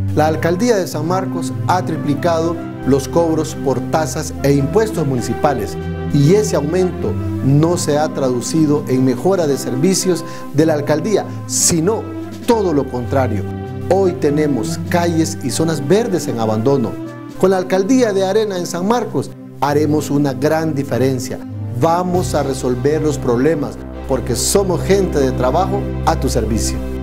La alcaldía de San Marcos ha triplicado los cobros por tasas e impuestos municipales y ese aumento no se ha traducido en mejora de servicios de la alcaldía, sino todo lo contrario. Hoy tenemos calles y zonas verdes en abandono. Con la alcaldía de Arena en San Marcos haremos una gran diferencia. Vamos a resolver los problemas porque somos gente de trabajo a tu servicio.